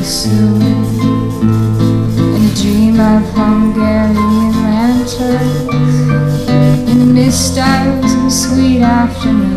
soon, and a dream of Hungarian lanterns in mist hours and sweet afternoons.